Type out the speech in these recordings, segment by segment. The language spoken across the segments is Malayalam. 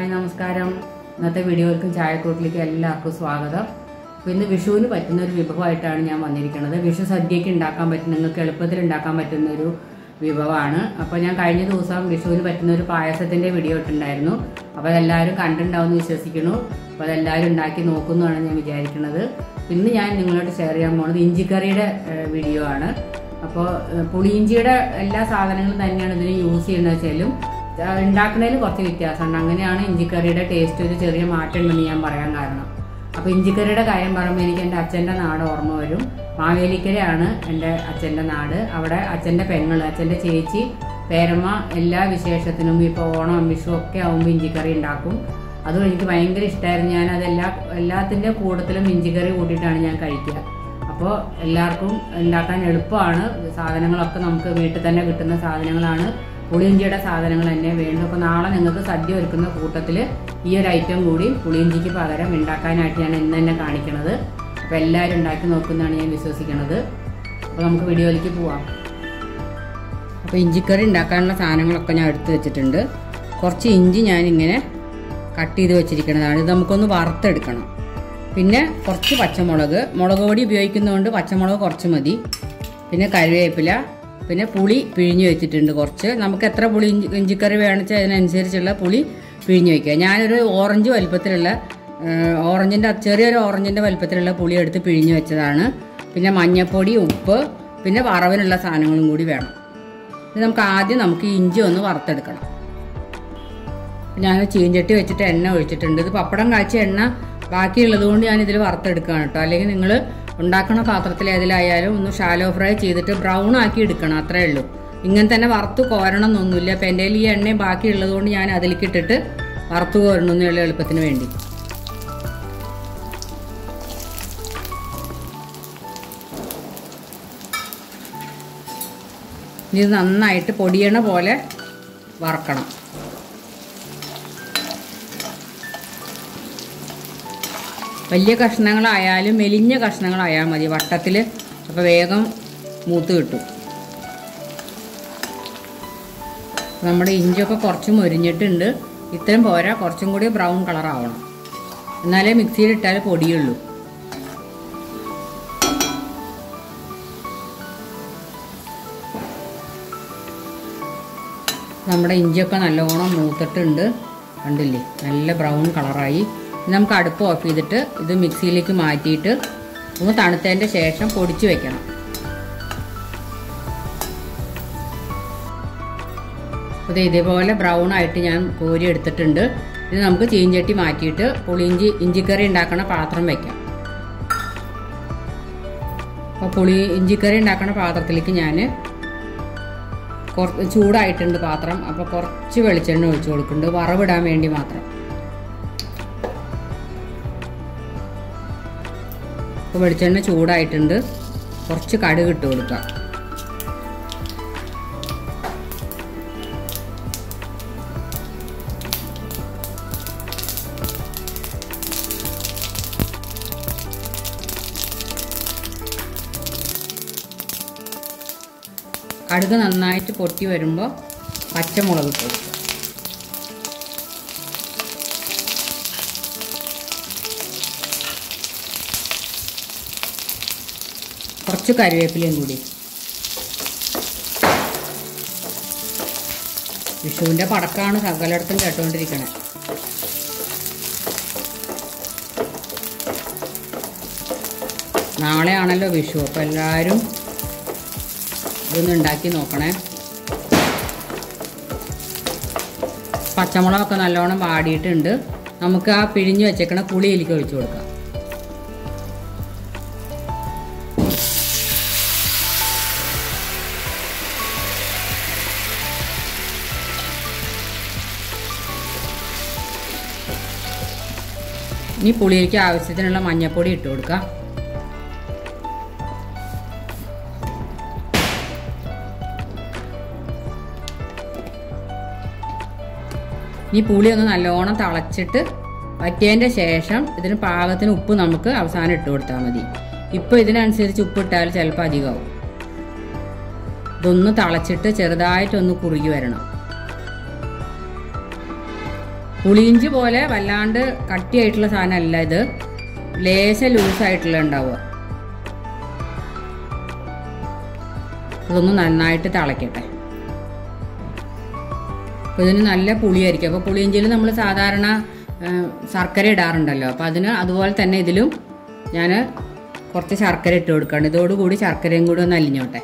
ഹായ് നമസ്കാരം. ഇന്നത്തെ വീഡിയോയിലേക്കും ചായക്കൂട്ടിലേക്കും എല്ലാവർക്കും സ്വാഗതം. അപ്പോൾ ഇന്ന് വിഷുവിന് പറ്റുന്ന ഒരു വിഭവമായിട്ടാണ് ഞാൻ വന്നിരിക്കുന്നത്. വിഷു സദ്യയ്ക്ക് ഉണ്ടാക്കാൻ പറ്റുന്ന, നിങ്ങൾക്ക് എളുപ്പത്തിൽ ഉണ്ടാക്കാൻ പറ്റുന്ന ഒരു വിഭവമാണ്. അപ്പോൾ ഞാൻ കഴിഞ്ഞ ദിവസം വിഷുവിന് പറ്റുന്ന ഒരു പായസത്തിൻ്റെ വീഡിയോ ഇട്ടുണ്ടായിരുന്നു. അപ്പോൾ അതെല്ലാവരും കണ്ടിട്ടുണ്ടാവുമെന്ന് വിശ്വസിക്കുന്നു. അപ്പോൾ അതെല്ലാവരും ഉണ്ടാക്കി നോക്കുന്നതാണ് ഞാൻ വിചാരിക്കുന്നത്. ഇന്ന് ഞാൻ നിങ്ങളോട് ഷെയർ ചെയ്യാൻ പോകുന്നത് ഇഞ്ചിക്കറിയുടെ വീഡിയോ ആണ്. അപ്പോൾ പുളിയിഞ്ചിയുടെ എല്ലാ സാധനങ്ങളും തന്നെയാണ് ഇതിന് യൂസ് ചെയ്യുന്നത് വെച്ചാലും ഉണ്ടാക്കുന്നതിൽ കുറച്ച് വ്യത്യാസമുണ്ട്. അങ്ങനെയാണ് ഇഞ്ചിക്കറിയുടെ ടേസ്റ്റ് ഒരു ചെറിയ മാറ്റം ഉണ്ടെന്ന് ഞാൻ പറയാൻ കാരണം. അപ്പോൾ ഇഞ്ചിക്കറിയുടെ കാര്യം പറയുമ്പോൾ എനിക്ക് എൻ്റെ അച്ഛൻ്റെ നാട് ഓർമ്മ വരും. മാവേലിക്കരയാണ് എൻ്റെ അച്ഛൻ്റെ നാട്. അവിടെ അച്ഛൻ്റെ പെങ്ങൾ, അച്ഛൻ്റെ ചേച്ചി, പേരമ്മ എല്ലാ വിശേഷത്തിനും ഇപ്പോൾ ഓണം വിഷു ഒക്കെ ആകുമ്പോൾ ഇഞ്ചിക്കറി ഉണ്ടാക്കും. അതും എനിക്ക് ഭയങ്കര ഇഷ്ടമായിരുന്നു. ഞാൻ എല്ലാത്തിൻ്റെ കൂട്ടത്തിലും ഇഞ്ചിക്കറി കൂട്ടിയിട്ടാണ് ഞാൻ കഴിക്കുക. അപ്പോൾ എല്ലാവർക്കും ഉണ്ടാക്കാൻ എളുപ്പമാണ്. സാധനങ്ങളൊക്കെ നമുക്ക് വീട്ടിൽ തന്നെ കിട്ടുന്ന സാധനങ്ങളാണ്. പുളിയിഞ്ചിയുടെ സാധനങ്ങൾ തന്നെ വേണ്ടു. അപ്പോൾ നാളെ നിങ്ങൾക്ക് സദ്യ ഒരുക്കുന്ന കൂട്ടത്തിൽ ഈ ഒരു ഐറ്റം കൂടി പുളിയിഞ്ചിക്ക് പകരം ഉണ്ടാക്കാനായിട്ട് ഞാൻ ഇന്ന് തന്നെ കാണിക്കുന്നത്. അപ്പോൾ എല്ലാവരും ഉണ്ടാക്കി നോക്കുന്നതാണ് ഞാൻ വിശ്വസിക്കുന്നത്. അപ്പോൾ നമുക്ക് വീഡിയോയിലേക്ക് പോവാം. അപ്പോൾ ഇഞ്ചിക്കറി ഉണ്ടാക്കാനുള്ള സാധനങ്ങളൊക്കെ ഞാൻ എടുത്ത് വെച്ചിട്ടുണ്ട്. കുറച്ച് ഇഞ്ചി ഞാനിങ്ങനെ കട്ട് ചെയ്ത് വെച്ചിരിക്കുന്നതാണ്. ഇത് നമുക്കൊന്ന് വറുത്തെടുക്കണം. പിന്നെ കുറച്ച് പച്ചമുളക്, മുളക് പൊടി ഉപയോഗിക്കുന്നതുകൊണ്ട് പച്ചമുളക് കുറച്ച് മതി. പിന്നെ കറിവേപ്പില, പിന്നെ പുളി പിഴിഞ്ഞ് വെച്ചിട്ടുണ്ട് കുറച്ച്. നമുക്ക് എത്ര പുളി ഇഞ്ചിക്കറി വേണമെന്ന് വെച്ചാൽ അതിനനുസരിച്ചുള്ള പുളി പിഴിഞ്ഞ് വയ്ക്കുക. ഞാനൊരു ഓറഞ്ച് വലിപ്പത്തിലുള്ള ചെറിയൊരു ഓറഞ്ചിൻ്റെ വലിപ്പത്തിലുള്ള പുളി എടുത്ത് പിഴിഞ്ഞ് വെച്ചതാണ്. പിന്നെ മഞ്ഞൾപ്പൊടി, ഉപ്പ്, പിന്നെ വറവിനുള്ള സാധനങ്ങളും കൂടി വേണം. ഇത് നമുക്ക് ഇഞ്ചി ഒന്ന് വറുത്തെടുക്കണം. ഞാൻ ചീഞ്ചട്ടി വെച്ചിട്ട് എണ്ണ ഒഴിച്ചിട്ടുണ്ട്. ഇത് പപ്പടം കാച്ച എണ്ണ ബാക്കിയുള്ളത് കൊണ്ട് ഞാനിതിൽ വറുത്തെടുക്കുകയാണ് കേട്ടോ. അല്ലെങ്കിൽ നിങ്ങൾ ഉണ്ടാക്കുന്ന പാത്രത്തിൽ ഏതിലായാലും ഒന്ന് ഷാലോ ഫ്രൈ ചെയ്തിട്ട് ബ്രൗൺ ആക്കി എടുക്കണം, അത്രേ ഉള്ളൂ. ഇങ്ങനെ തന്നെ വറുത്ത് കോരണം എന്നൊന്നുമില്ല. അപ്പം എൻ്റെ ഈ എണ്ണയും ബാക്കിയുള്ളത് കൊണ്ട് ഞാൻ അതിലേക്ക് ഇട്ടിട്ട് വറുത്ത് കോരണമെന്നുള്ള എളുപ്പത്തിന് വേണ്ടി. ഇത് നന്നായിട്ട് പൊടിയണ പോലെ വറക്കണം. വലിയ കഷ്ണങ്ങളായാലും മെലിഞ്ഞ കഷ്ണങ്ങളായാൽ മതി വട്ടത്തിൽ. അപ്പോൾ വേഗം മൂത്ത് കിട്ടും. നമ്മുടെ ഇഞ്ചിയൊക്കെ കുറച്ച് മൊരിഞ്ഞിട്ടുണ്ട്. ഇത്രയും പോരാ, കുറച്ചും കൂടി ബ്രൗൺ കളർ ആവണം. എന്നാലേ മിക്സിയിലിട്ടാൽ പൊടിയുള്ളൂ. നമ്മുടെ ഇഞ്ചിയൊക്കെ നല്ലോണം മൂത്തിട്ടുണ്ട്, കണ്ടില്ലേ, നല്ല ബ്രൗൺ കളറായി. നമുക്ക് അടുപ്പ് ഓഫ് ചെയ്തിട്ട് ഇത് മിക്സിയിലേക്ക് മാറ്റിയിട്ട് ഒന്ന് തണുത്തതിൻ്റെ ശേഷം പൊടിച്ച് വെക്കണം. അത് ഇതേപോലെ ബ്രൗൺ ആയിട്ട് ഞാൻ കോരി എടുത്തിട്ടുണ്ട്. ഇത് നമുക്ക് ചീഞ്ചട്ടി മാറ്റിയിട്ട് ഇഞ്ചിക്കറി ഉണ്ടാക്കുന്ന പാത്രം വയ്ക്കാം. അപ്പോൾ ഇഞ്ചിക്കറി ഉണ്ടാക്കുന്ന പാത്രത്തിലേക്ക് ഞാൻ ചൂടായിട്ടുണ്ട് പാത്രം. അപ്പോൾ കുറച്ച് വെളിച്ചെണ്ണ ഒഴിച്ച് കൊടുക്കുന്നുണ്ട്, വറവിടാൻ വേണ്ടി മാത്രം. അപ്പോൾ വെളിച്ചെണ്ണ ചൂടായിട്ടുണ്ട്. കുറച്ച് കടുക് ഇട്ട് കൊടുക്കുക. കടുക് നന്നായിട്ട് പൊട്ടി വരുമ്പോൾ പച്ചമുളക് ഇട്ട് കൊടുക്കുക. കുറച്ച് കറിവേപ്പിലയും കൂടി. വിഷുവിൻ്റെ പടക്കമാണ് സകലയിടത്തും കേട്ടുകൊണ്ടിരിക്കണേ. നാളെയാണല്ലോ വിഷു. അപ്പോൾ എല്ലാവരും ഇതൊന്ന് ഉണ്ടാക്കി നോക്കണേ. പച്ചമുളകൊക്കെ നല്ലോണം വാടിയിട്ടുണ്ട്. നമുക്ക് ആ പിഴിഞ്ഞ് വെച്ചേക്കണ പുളിയിലേക്ക് ഒഴിച്ചു കൊടുക്കാം. ഇനി പുളിയിലേക്ക് ആവശ്യത്തിനുള്ള മഞ്ഞൾപ്പൊടി ഇട്ട് കൊടുക്കാം. ഈ പുളി ഒന്ന് നല്ലോണം തിളച്ചിട്ട് വറ്റിയതിൻ്റെ ശേഷം ഇതിന് പാകത്തിന് ഉപ്പ് നമുക്ക് അവസാനം ഇട്ട് കൊടുത്താൽ മതി. ഇപ്പോൾ ഇതിനനുസരിച്ച് ഉപ്പ് ഇട്ടാൽ ചിലപ്പോൾ അധികമാവും. ഇതൊന്ന് തിളച്ചിട്ട് ചെറുതായിട്ടൊന്ന് കുറുകി വരണം. പുളിയിഞ്ചി പോലെ വല്ലാണ്ട് കട്ടിയായിട്ടുള്ള സാധനമല്ല ഇത്, ലേശ ലൂസായിട്ടുള്ള ഉണ്ടാവുക. ഇതൊന്ന് നന്നായിട്ട് തിളയ്ക്കട്ടെ. അപ്പോൾ ഇതിന് നല്ല പുളിയായിരിക്കും. അപ്പോൾ പുളിയിഞ്ചിയിൽ നമ്മൾ സാധാരണ ശർക്കര ഇടാറുണ്ടല്ലോ, അപ്പോൾ അതിന് അതുപോലെ തന്നെ ഇതിലും ഞാൻ കുറച്ച് ശർക്കര ഇട്ട് കൊടുക്കുകയാണ്. ഇതോടുകൂടി ശർക്കരയും കൂടി ഒന്ന് അലിഞ്ഞോട്ടെ.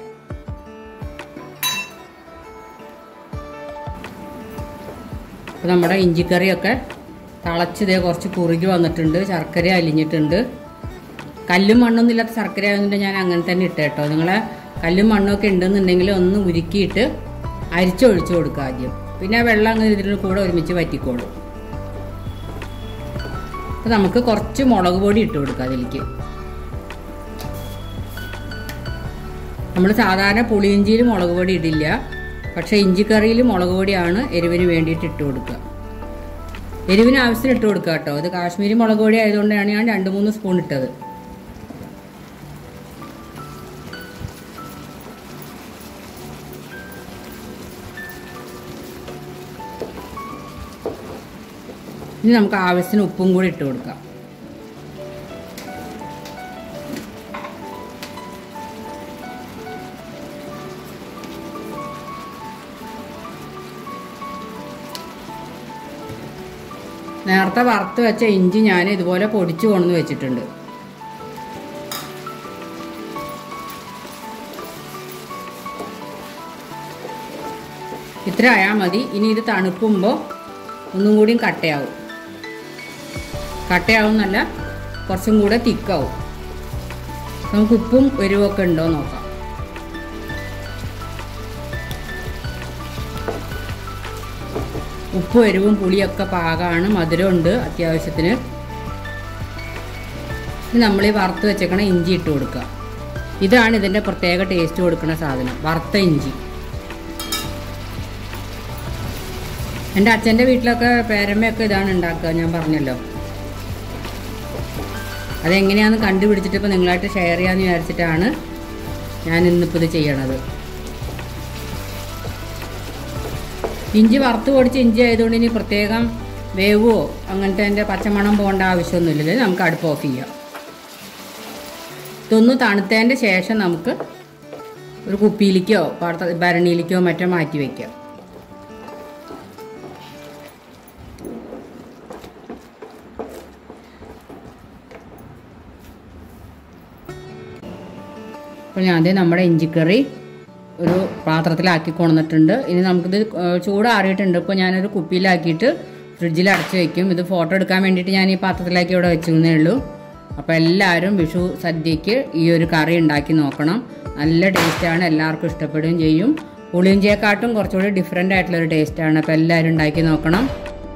അപ്പോൾ നമ്മുടെ ഇഞ്ചിക്കറിയൊക്കെ തിളച്ചതേ കുറച്ച് കുറുകി വന്നിട്ടുണ്ട്, ശർക്കര അലിഞ്ഞിട്ടുണ്ട്. കല്ലും മണ്ണൊന്നും ഇല്ലാത്ത ശർക്കര ആയതുകൊണ്ട് ഞാൻ അങ്ങനെ തന്നെ ഇട്ട് കേട്ടോ. നിങ്ങളെ കല്ലും മണ്ണൊക്കെ ഉണ്ടെന്നുണ്ടെങ്കിൽ ഒന്ന് ഉരുക്കിയിട്ട് അരിച്ചൊഴിച്ച് കൊടുക്കുക ആദ്യം, പിന്നെ ആ വെള്ളം അങ്ങനെ ഇതിന് കൂടെ ഒരുമിച്ച് വറ്റിക്കോളും. അപ്പോൾ നമുക്ക് കുറച്ച് മുളക് പൊടി ഇട്ട് കൊടുക്കുക അതിലേക്ക്. നമ്മൾ സാധാരണ പുളിയിഞ്ചിയിൽ മുളക് പൊടി ഇടില്ല, പക്ഷേ ഇഞ്ചിക്കറിയിൽ മുളക് പൊടിയാണ് എരിവിന് വേണ്ടിയിട്ട് ഇട്ട് കൊടുക്കുക. എരിവിന് ആവശ്യത്തിന് ഇട്ട് കൊടുക്കുക കേട്ടോ. ഇത് കാശ്മീരി മുളക് പൊടി ആയതുകൊണ്ടാണ് ഞാൻ 2-3 സ്പൂൺ ഇട്ടത്. ഇനി നമുക്ക് ആവശ്യത്തിന് ഉപ്പും കൂടി ഇട്ട് കൊടുക്കാം. നേരത്തെ വറുത്ത് വെച്ച ഇഞ്ചി ഞാൻ ഇതുപോലെ പൊടിച്ച് കൊണ്ടുവന്ന് വെച്ചിട്ടുണ്ട്. ഇത്ര ആയാൽ മതി. ഇനി ഇത് തണുക്കുമ്പോൾ ഒന്നും കൂടിയും കട്ടയാവും എന്നല്ല, കുറച്ചും കൂടെ തിക്കാവും. നമുക്ക് ഉപ്പും എരിവൊക്കെ ഉണ്ടോ നോക്കാം. ഉപ്പും എരിവും പുളിയൊക്കെ പാകമാണ്, മധുരമുണ്ട് അത്യാവശ്യത്തിന്. ഇനി നമ്മൾ ഈ വറുത്ത് വെച്ചേക്കണ ഇഞ്ചി ഇട്ട് കൊടുക്കുക. ഇതാണ് ഇതിൻ്റെ പ്രത്യേക ടേസ്റ്റ് കൊടുക്കുന്ന സാധനം, വറുത്ത ഇഞ്ചി. എൻ്റെ അച്ഛൻ്റെ വീട്ടിലൊക്കെ പേരമ്മയൊക്കെ ഇതാണ് ഉണ്ടാക്കുക, ഞാൻ പറഞ്ഞല്ലോ. അതെങ്ങനെയാണെന്ന് കണ്ടുപിടിച്ചിട്ട് ഇപ്പോൾ നിങ്ങളായിട്ട് ഷെയർ ചെയ്യാമെന്ന് വിചാരിച്ചിട്ടാണ് ഞാൻ ഇന്നിപ്പോൾ ഇത് ചെയ്യണത്. ഇഞ്ചി വറുത്ത് പൊടിച്ച് ഇഞ്ചി ആയതുകൊണ്ട് ഇനി പ്രത്യേകം വേവോ അങ്ങനത്തെ എൻ്റെ പച്ചമണം പോകേണ്ട ആവശ്യമൊന്നുമില്ല. നമുക്ക് അടുപ്പ് ഓഫ് ചെയ്യാം. ഇതൊന്ന് തണുത്തതിൻ്റെ ശേഷം നമുക്ക് ഒരു കുപ്പിയിലേക്കോ ഭരണിയിലേക്കോ മറ്റോ മാറ്റി വയ്ക്കാം. അപ്പോൾ ഞാൻ നമ്മുടെ ഇഞ്ചിക്കറി ഒരു പാത്രത്തിലാക്കി കൊണ്ടുവന്നിട്ടുണ്ട്. ഇനി നമുക്കിത് ചൂടാറിയിട്ടുണ്ട്. ഇപ്പോൾ ഞാനൊരു കുപ്പിയിലാക്കിയിട്ട് ഫ്രിഡ്ജിൽ അടച്ച് വയ്ക്കും. ഇത് ഫോട്ടോ എടുക്കാൻ വേണ്ടിയിട്ട് ഞാൻ ഈ പാത്രത്തിലാക്കി ഇവിടെ വെച്ചേ ഉള്ളൂ. അപ്പോൾ എല്ലാവരും വിഷു സദ്യക്ക് ഈ ഒരു കറി ഉണ്ടാക്കി നോക്കണം. നല്ല ടേസ്റ്റാണ്, എല്ലാവർക്കും ഇഷ്ടപ്പെടുകയും ചെയ്യും. പുളിയിഞ്ചിയെക്കാട്ടും കുറച്ചുകൂടി ഡിഫറെൻ്റ് ആയിട്ടുള്ളൊരു ടേസ്റ്റാണ്. അപ്പോൾ എല്ലാവരും ഉണ്ടാക്കി നോക്കണം.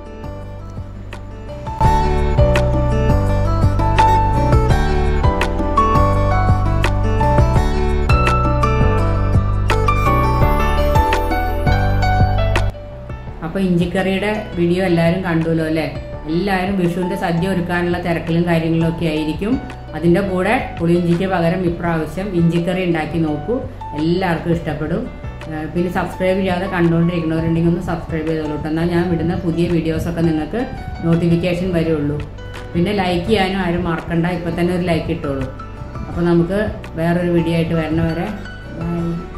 അപ്പോൾ ഇഞ്ചിക്കറിയുടെ വീഡിയോ എല്ലാവരും കണ്ടുല്ലോ അല്ലേ? എല്ലാവരും വിഷുവിൻ്റെ സദ്യ ഒരുക്കാനുള്ള തിരക്കിലും കാര്യങ്ങളും ഒക്കെ ആയിരിക്കും. അതിൻ്റെ കൂടെ പുളിയിഞ്ചിക്ക് പകരം ഇപ്രാവശ്യം ഇഞ്ചിക്കറി ഉണ്ടാക്കി നോക്കൂ, എല്ലാവർക്കും ഇഷ്ടപ്പെടും. പിന്നെ സബ്സ്ക്രൈബ് ചെയ്യാതെ കണ്ടുകൊണ്ടിരിക്കുന്നവരുണ്ടെങ്കിൽ ഒന്ന് സബ്സ്ക്രൈബ് ചെയ്തോളൂ. എന്നാൽ ഞാൻ വിടുന്ന പുതിയ വീഡിയോസൊക്കെ നിങ്ങൾക്ക് നോട്ടിഫിക്കേഷൻ വരുള്ളൂ. പിന്നെ ലൈക്ക് ചെയ്യാനും ആരും മറക്കണ്ട, ഇപ്പം തന്നെ ഒരു ലൈക്ക് ഇട്ടോളൂ. അപ്പോൾ നമുക്ക് വേറൊരു വീഡിയോ ആയിട്ട് വരണ വരെ ബൈ.